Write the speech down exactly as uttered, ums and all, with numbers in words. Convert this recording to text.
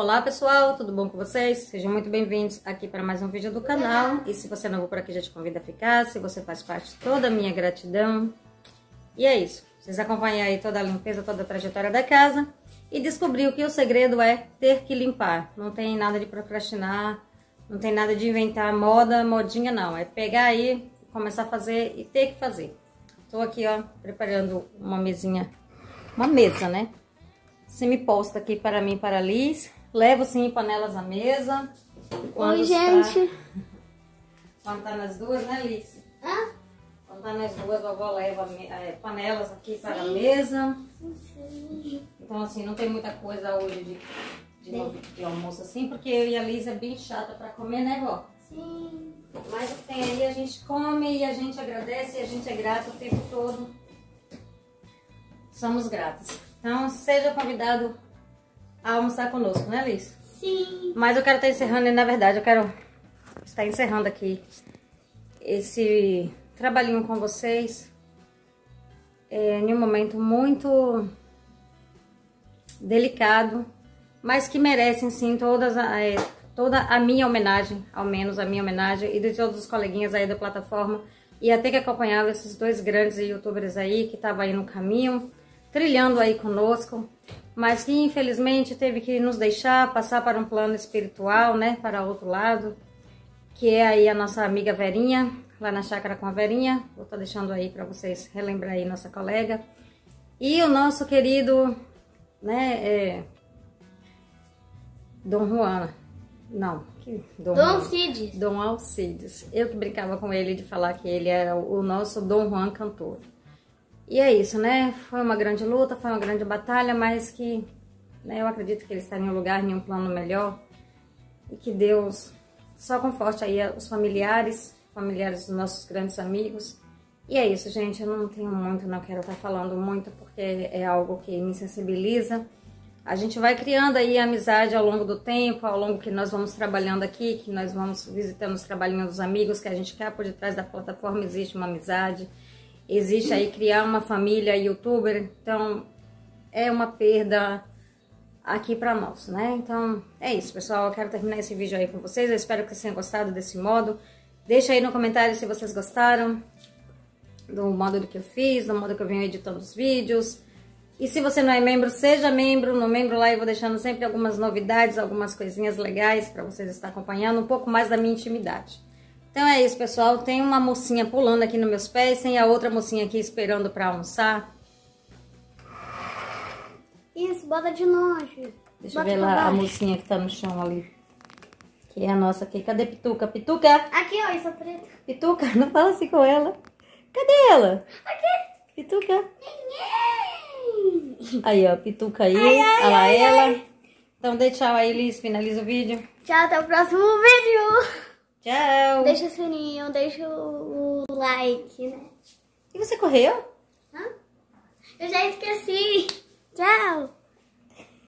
Olá pessoal, tudo bom com vocês? Sejam muito bem-vindos aqui para mais um vídeo do canal. E se você não for por aqui, já te convido a ficar. Se você faz parte, toda a minha gratidão. E é isso, vocês acompanham aí toda a limpeza, toda a trajetória da casa. E descobriu que o segredo é ter que limpar. Não tem nada de procrastinar, não tem nada de inventar moda, modinha não. É pegar aí, começar a fazer e ter que fazer. Tô aqui, ó, preparando uma mesinha, uma mesa, né? Semi-posta aqui para mim e para a Liz. Levo sim panelas à mesa. Quando Oi, gente. Tá... Quando tá nas duas, né, Liz? Hã? Quando tá nas duas, a vovó leva é, panelas aqui para Sim. a mesa. Sim, sim. Então, assim, não tem muita coisa hoje de, de, novo, de almoço assim, porque eu e a Liz é bem chata para comer, né, vó? Sim. Mas o que tem aí a gente come e a gente agradece e a gente é grato o tempo todo. Somos gratos. Então, seja convidado a almoçar conosco, né, Liz? Sim. Mas eu quero estar encerrando, e na verdade, eu quero estar encerrando aqui esse trabalhinho com vocês é, em um momento muito delicado, mas que merecem, sim, todas a, é, toda a minha homenagem, ao menos a minha homenagem, e de todos os coleguinhas aí da plataforma, e até que acompanhava esses dois grandes youtubers aí, que estavam aí no caminho, trilhando aí conosco, mas que infelizmente teve que nos deixar passar para um plano espiritual, né, para outro lado, que é aí a nossa amiga Verinha, lá na Chácara com a Verinha. Vou estar deixando aí para vocês relembrar aí nossa colega. E o nosso querido, né, é, Dom Juan, não, que Dom, Dom Alcides. Dom Alcides. Eu que brincava com ele de falar que ele era o nosso Dom Juan cantor. E é isso, né? Foi uma grande luta, foi uma grande batalha, mas que, né, eu acredito que ele está em um lugar, em um plano melhor. E que Deus só conforte aí os familiares, familiares dos nossos grandes amigos. E é isso, gente. Eu não tenho muito, não quero estar falando muito, porque é algo que me sensibiliza. A gente vai criando aí amizade ao longo do tempo, ao longo que nós vamos trabalhando aqui, que nós vamos visitando os trabalhinhos dos amigos, que a gente quer por detrás da plataforma, existe uma amizade. Existe aí criar uma família youtuber, então é uma perda aqui pra nós, né? Então é isso, pessoal, eu quero terminar esse vídeo aí com vocês, eu espero que vocês tenham gostado desse modo. Deixa aí no comentário se vocês gostaram do modo do que eu fiz, do modo que eu venho editando os vídeos. E se você não é membro, seja membro. No membro lá eu vou deixando sempre algumas novidades, algumas coisinhas legais pra vocês estar acompanhando, um pouco mais da minha intimidade. Então é isso, pessoal. Tem uma mocinha pulando aqui nos meus pés, tem a outra mocinha aqui esperando pra almoçar. Isso, bota de longe. Deixa eu Bota ver pra lá a baixo. mocinha que tá no chão ali. Que é a nossa aqui. Cadê Pituca? Pituca! Aqui, ó, isso é preto. Pituca, não fala assim com ela. Cadê ela? Aqui. Pituca. Aí, ó, Pituca aí. Ai, ai, Olha lá ai, ela. ai. Então dê tchau aí, Liz. Finaliza o vídeo. Tchau, até o próximo vídeo. Tchau. Deixa o sininho, deixa o like, né? E você correu? Hã? Eu já esqueci. Tchau.